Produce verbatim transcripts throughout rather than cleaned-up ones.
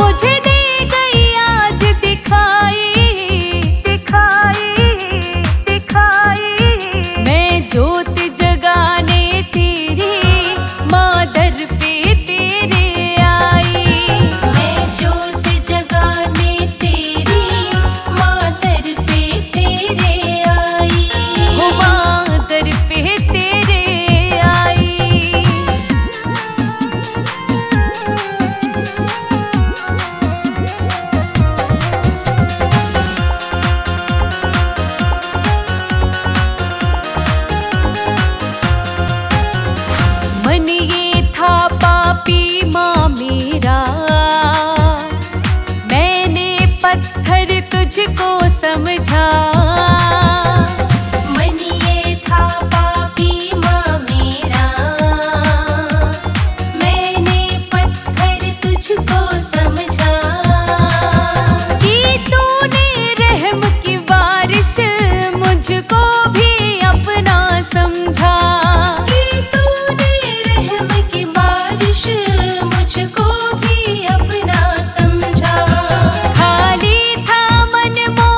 मुझे दे गई आज दिखाई, दिखाई, दिखाई। मैं जोत जगाने तेरी मादर पे तेरे आई। मैं जोत जगाने तेरी मादर पे तेरे आई। वो मादर पे तेरे आई। मन ये था पापी माँ मेरा, मैंने पत्थर तुझको समझा। मन ये था पापी माँ मेरा, मैंने पत्थर तुझको समझा। कि तूने रहम की बारिश मुझको भी अपना समझा। कि तूने रहम की बारिश मुझको भी अपना समझा। खाली था मन मोरा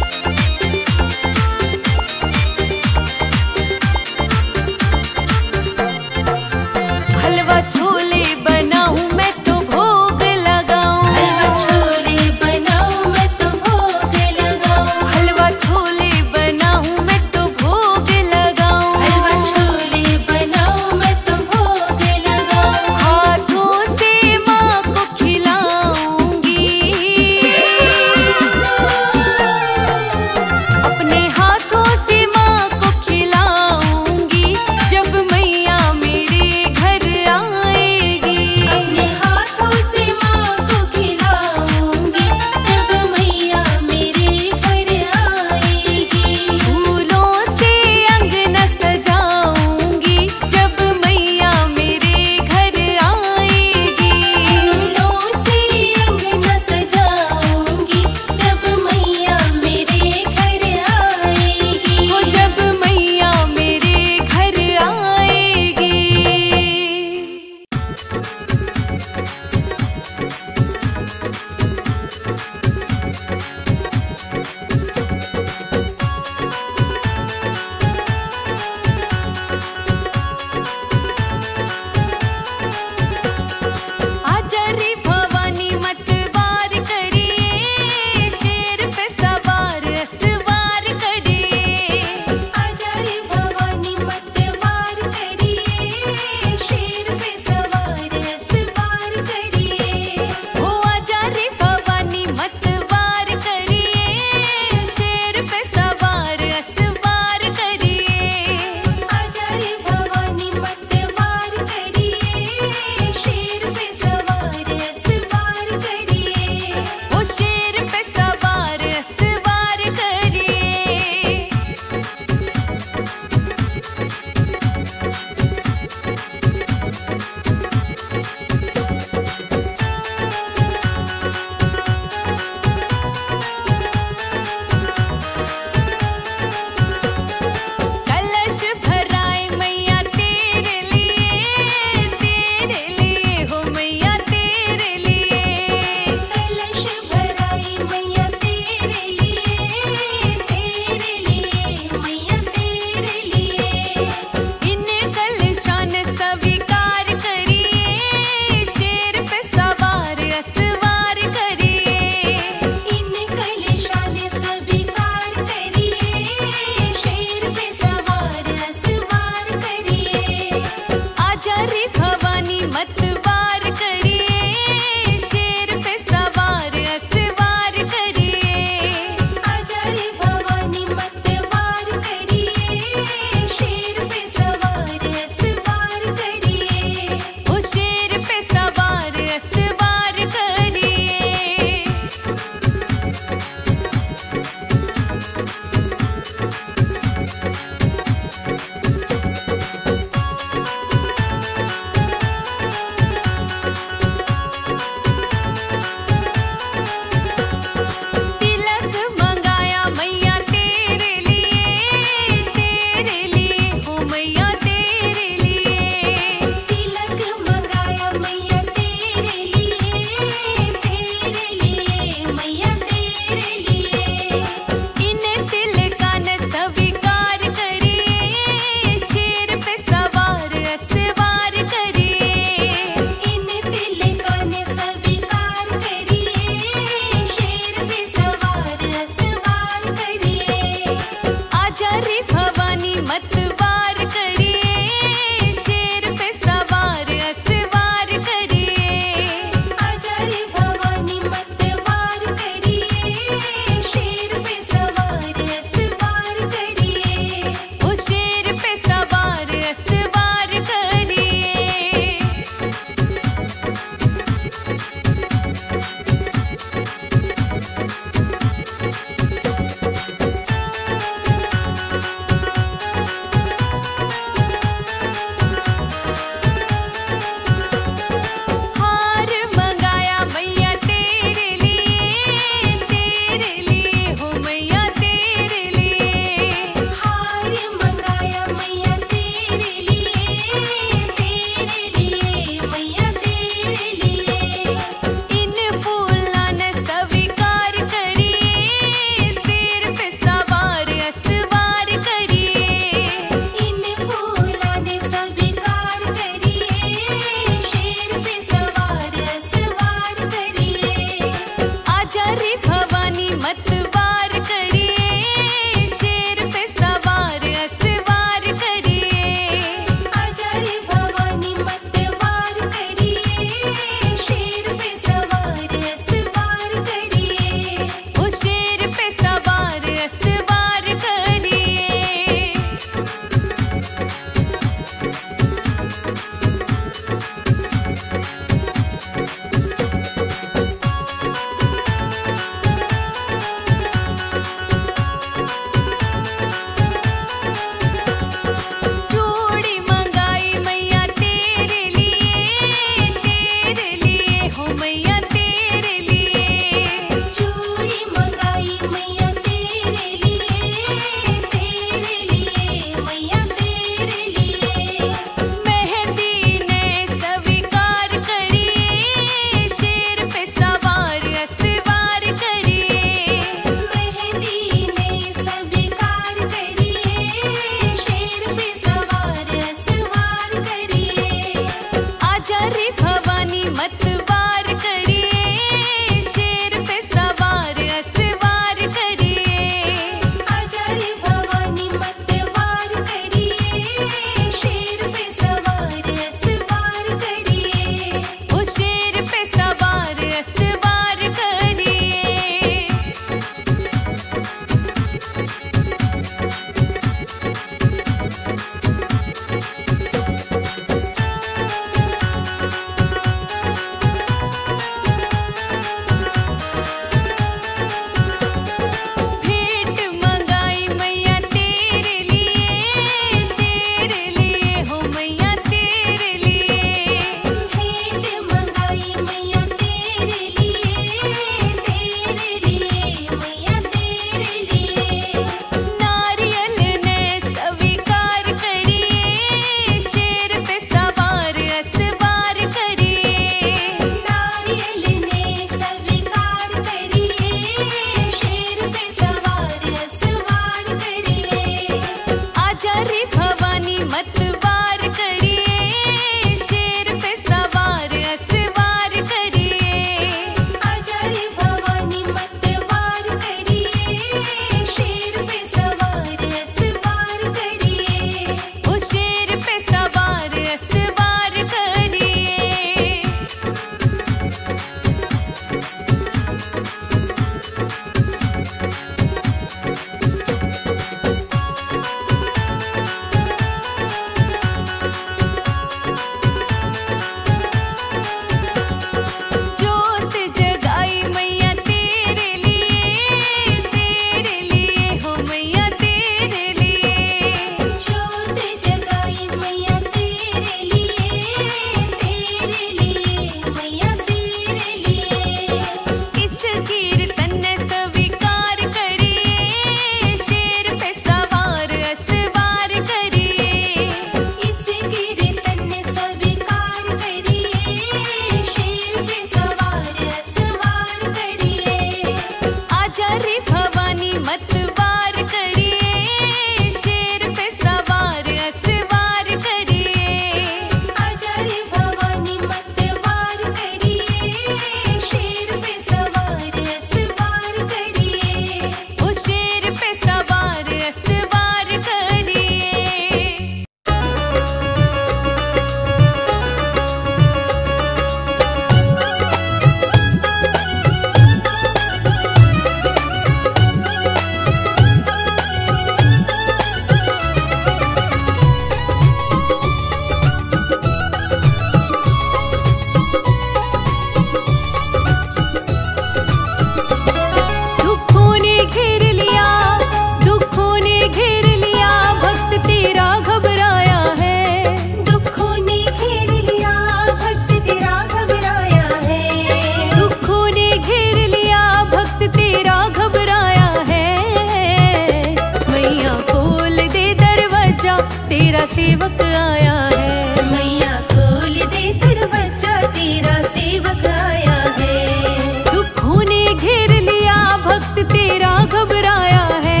खोल दे दरवाजा, तेरा सेवक आया है। मैया खोल दे दरवाजा, तेरा सेवक आया है। दुखों ने घेर लिया, भक्त तेरा घबराया है।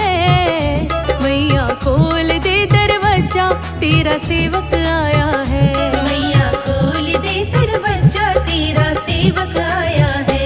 मैया खोल दे दरवाजा, तेरा सेवक आया है। मैया खोल दे दरवाजा, तेरा सेवक आया है।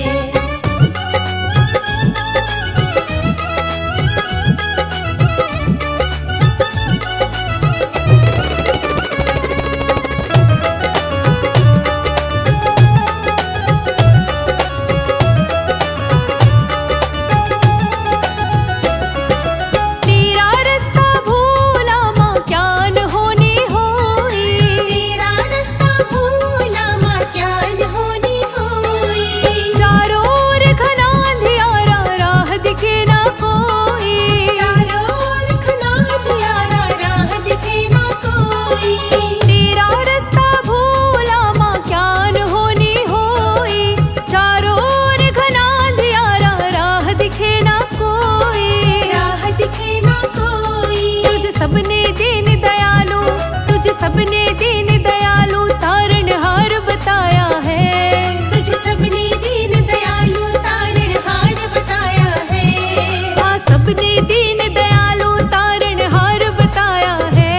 सबने दीन दयालु, तुझे सबने दीन दयालु तारणहार बताया है। तुझे सबने दीन दयालु तारणहार बताया है। हाँ सबने दीन दयालु तारणहार बताया है।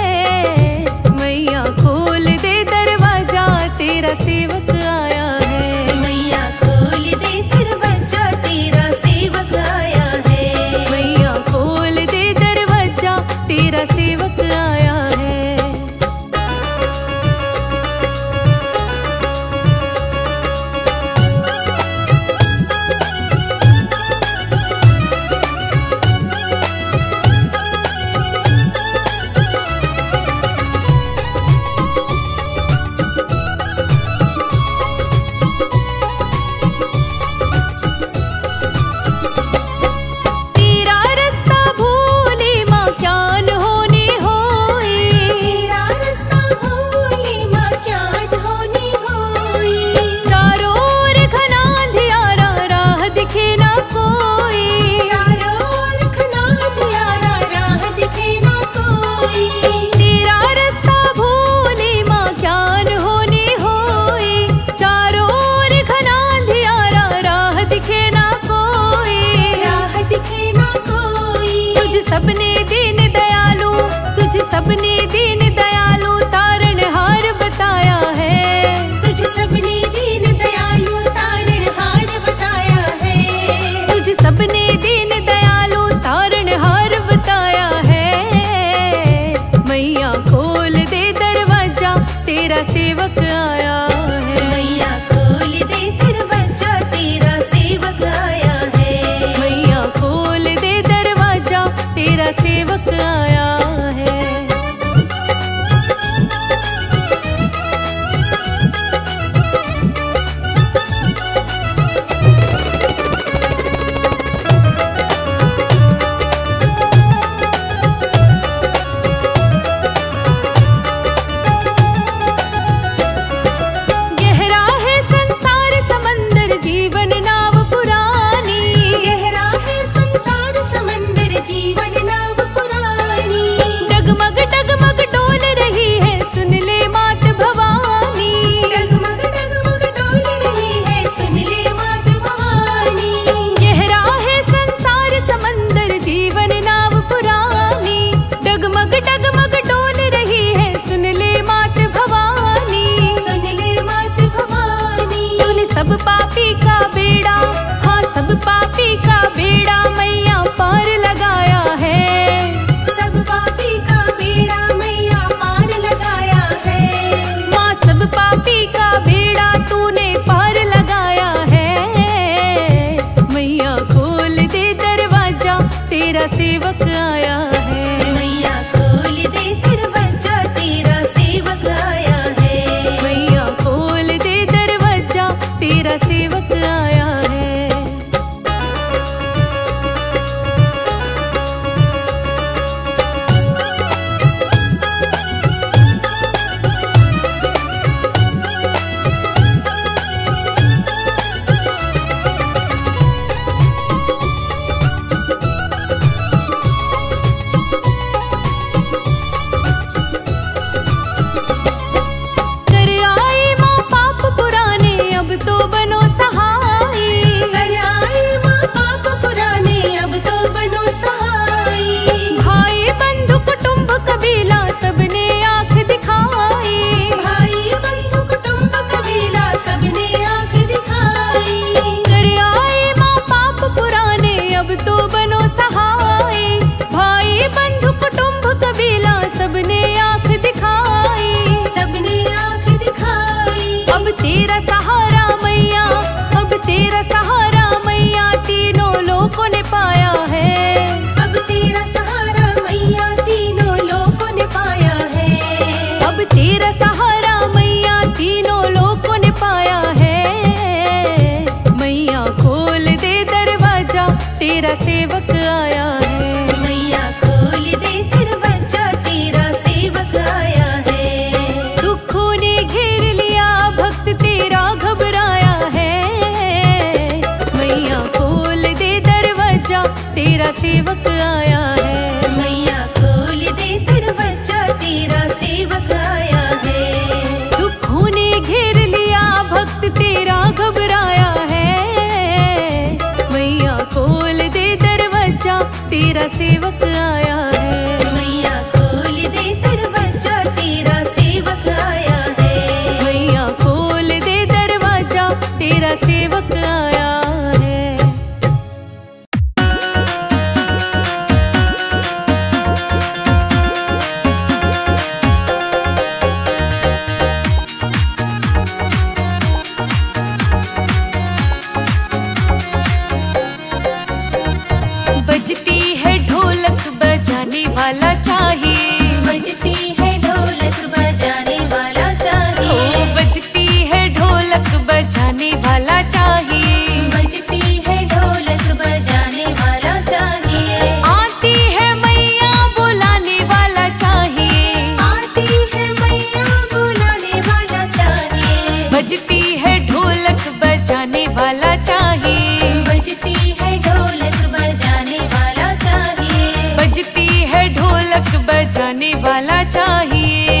मैया खोल दे दरवाजा, तेरा सेवक आया है। मैया खोल दे दरवाजा, तेरा सेवक आया है। मैया खोल दे दरवाजा, तेरा सेवक आया है। तेरा रास्ता भूली माँ क्या न होनी होई। तेरा रास्ता भूली माँ क्या न होनी होई। चारों ओर घना अंधियारा, राह दिखे ना कोई। चारों ओर घना अंधियारा, राह दिखे ना कोई। तेरा रास्ता भूली माँ क्या न होनी होई। चारों ओर घना अंधियारा, राह दिखे ना कोई। राह दिखे ना कोई। तुझ सबने दीन दयालु, तुझ सबने दीन दयालु तारणहार बताया है। तुझे सबने दीन दयालु तारणहार बताया है। तुझ सबने दीन दयालु तारणहार बताया है। मैया खोल दे दरवाजा, तेरा सेवक आया है। मैया खोल दे दरवाजा, तेरा सेवक आया है। मैया खोल दे दरवाजा, तेरा सेवक आया है। गहरा है संसार समंदर, जीवन नाव पुरानी। गहरा है संसार समंदर, जीवन नाव पुरानी। सबने आँख दिखाई, सबने आँख दिखाई। अब तेरा सहारा मैया, अब तेरा सहारा मैया तीनों लोगों ने पाया है। अब तेरा सहारा मैया तीनों लोगों ने पाया है। अब तेरा सहारा मैया तीनों लोगों ने पाया है। मैया खोल दे दरवाजा, तेरा सेवक आया है। मैया खोल दे दरवाजा, तेरा सेवक आया है। दुखों ने घेर लिया, भक्त तेरा घबराया है। मैया खोल दे दरवाजा, तेरा सेवक आया है। मैया खोल दे दरवाजा, तेरा सेवक आया है। दुखों ने घेर लिया, भक्त तेरा घबराया है। मैया खोल दे दरवाजा, तेरा सेवक आया है। मैया खोल दे दरवाजा, तेरा सेवक आया है। मैया खोल दे दरवाजा, तेरा सेवक आया है। बजती है ढोलक बजाने वाला चाहिए, बजती है ढोलक बजाने वाला चाहिए। ओ बजती है ढोलक बजाने वाला चाहिए। बजती है ढोलक बजाने वाला चाहिए। आती है मैया बुलाने वाला चाहिए, आती है मैया बुलाने वाला चाहिए। बजती है ढोलक बजाने वाला चाहिए। बजती है ढोलक बजाने वाला चाहिए। बजती है ढोलक बजाने वाला चाहिए।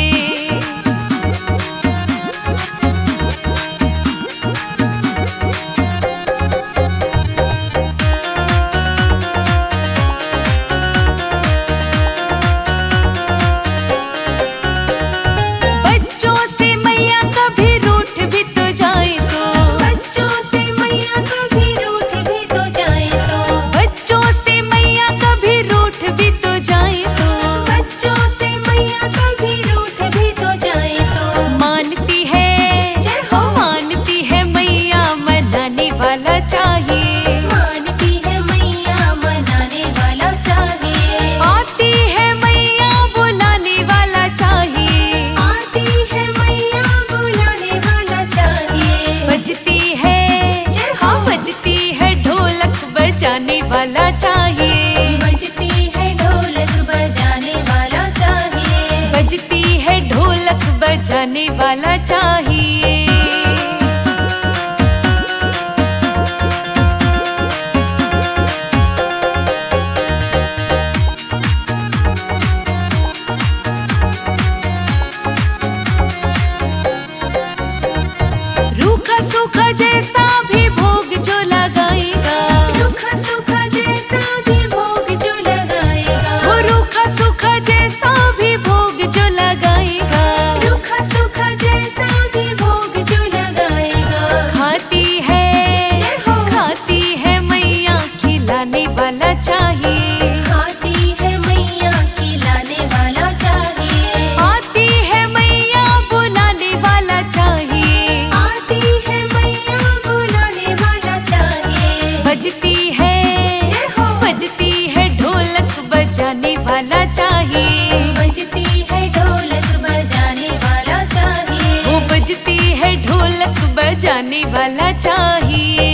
बच्चों से मैया कभी रूठ भी तो जाए तो, बच्चों से मैया कभी रूठ भी तो जाए तो, बच्चों से मैया कभी रूठ भी तो जाए तो, बच्चों से मैया कभी रूठ भी तो जाए तो, मानती है ओ मानती है मैया मनाने वाला चाहिए। मानती है मैया मनाने वाला चाहिए। आती है मैया बुलाने वाला चाहिए। आती है मैया बुलाने वाला चाहिए। बजती है हाँ बजती है ढोलक बजाने वाला चाहिए। बजती है ढोलक बजाने वाला चाहिए। बजती है ढोलक बजाने वाला चाहिए। रूखा सूखा जैसा भी भोग जो लगाएगा, रूखा सूखा जैसा भी भोग जो लगाएगा। वो रूखा सूखा जैसा भी भोग जो लगाएगा। रूखा सूखा जैसा भी भोग जो लगाएगा। खाती है खाती है मैया खिलाने वाला चाहिए। खाती है मैया खिलाने वाला चाहिए। आती है मैया बुलाने वाला चाहिए। आती है मैया बुलाने वाला चाहिए। बजती है बजती है ढोलक बजाने वाला चाहिए। बजती है ढोलक बजाने वाला चाहिए। वो बजती है ढोलक बजाने वाला चाहिए।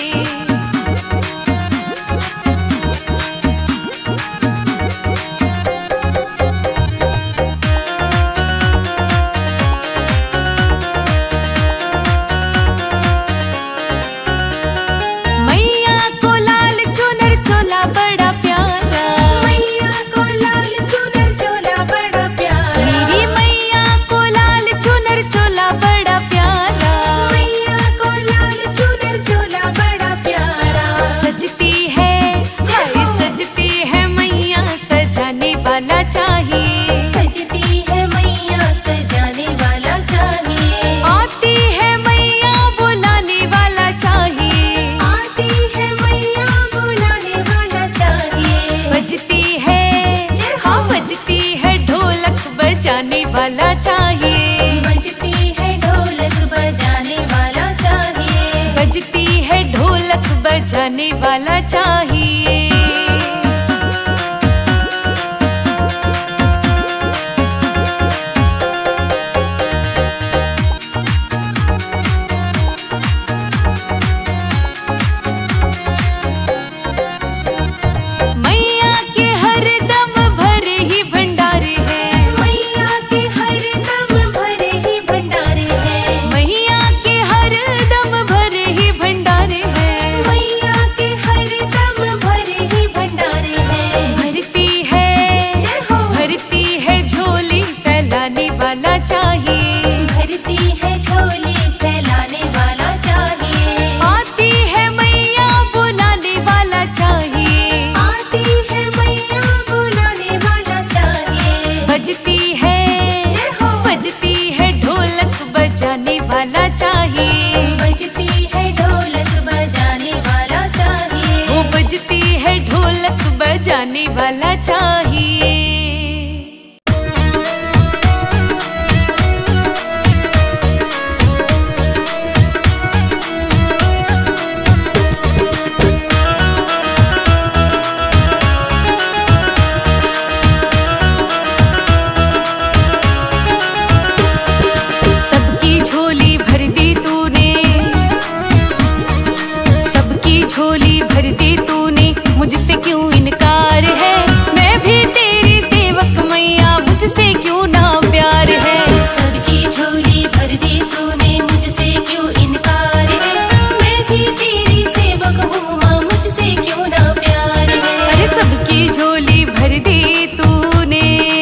मैया को लाल चुनर चोला बड़ा प्यारा, मैया को लाल चुनर चोला बड़ा प्यारा। मेरी मैया को लाल चुनर चोला बड़ा प्यारा। मैया को लाल चुनर चोला बड़ा प्यारा। सजती है हाय सजती है मैया सजाने वाला चाहिए। सजती है मैया सजाने वाला चाहिए। आती है मैया बुलाने वाला चाहिए। आती है मैया बुलाने वाला चाहिए। बजती है हाँ बजती है ढोलक वाला चाहिए। बजती है ढोलक बजाने वाला चाहिए। बजती है ढोलक बजाने वाला चाहिए। बजाने वाला चाहिए। सबकी झोली भर दी तूने, सबकी झोली भर दी तूने, मुझसे क्यों इनकार है? मैं भी तेरी सेवक मैया, मुझसे क्यों ना प्यार है? सबकी झोली भर दी तूने, मुझसे क्यों इनकार है? मैं भी तेरी सेवक हूँ माँ, मुझसे क्यों ना प्यार है? अरे सबकी झोली भर दी तूने।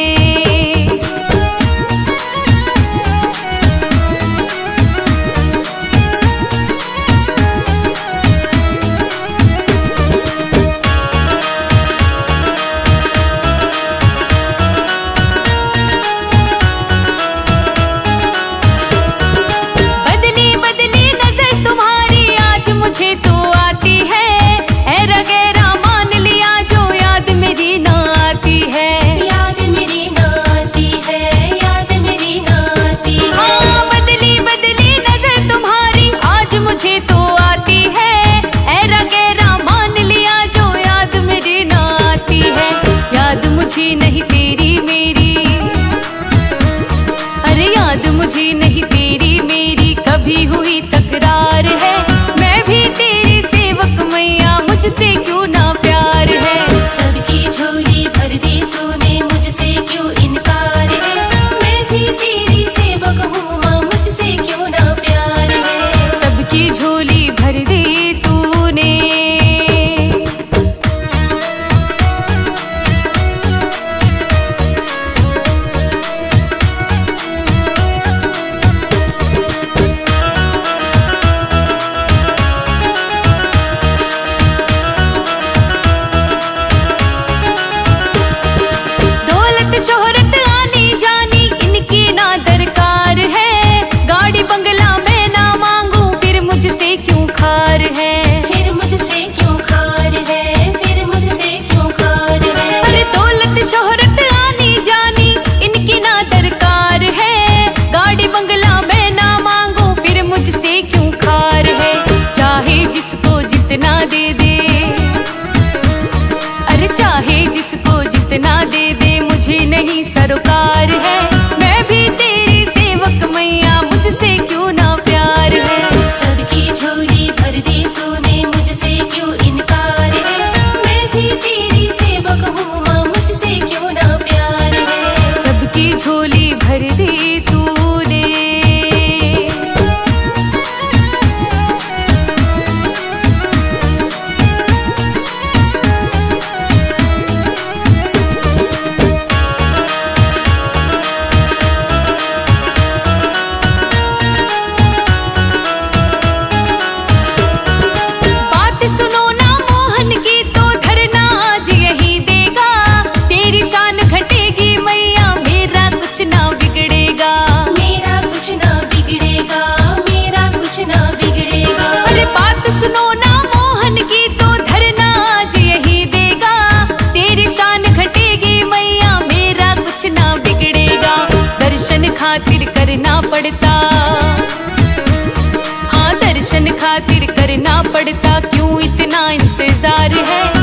नहीं तेरी मेरी, अरे याद मुझे नहीं तेरी मेरी, कभी हुई तकरार है? मैं भी तेरी सेवक मैया, मुझसे क्यों ना प्यार है? सबकी झोली भर दी तूने, मुझसे क्यों इनकार है? मैं भी तेरी सेवक हूँ माँ, मुझसे क्यों ना प्यार है? सबकी झोली भर दी तूने। शोहरत आनी जानी इनकी ना दरकार है, गाड़ी बंगला मैं ना मांगू, फिर मुझसे क्यों खार है? फिर मुझसे क्यों खार है? फिर मुझसे क्यों खार है? अरे दौलत शोहरत आनी जानी इनकी ना दरकार है, गाड़ी बंगला मैं ना मांगू, फिर मुझसे क्यों खार है? चाहे जिसको जितना दे दे, अरे चाहे जिसको जितना दे दे, मुझे नहीं सरोकार है। मैं भी तेरी सेवक मैया, मुझसे क्यों ना प्यार है? सबकी झोली भर दी तूने, मुझसे क्यों इनकार है? मैं भी तेरी सेवक हूँ माँ, मुझसे क्यों ना प्यार है? सबकी झोली भर दी तूने। ना बिगड़ेगा। पड़ता, हाँ दर्शन खातिर करना पड़ता, क्यों इतना इंतजार है।